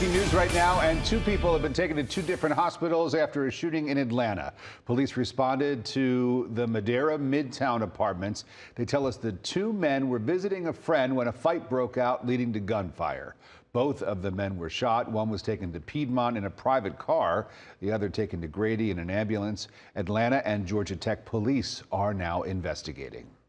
breaking news right now, and two people have been taken to two different hospitals after a shooting in Atlanta. Police responded to the Midtown apartments. They tell us the two men were visiting a friend when a fight broke out, leading to gunfire. Both of the men were shot. One was taken to Piedmont in a private car, the other taken to Grady in an ambulance. Atlanta and Georgia Tech police are now investigating.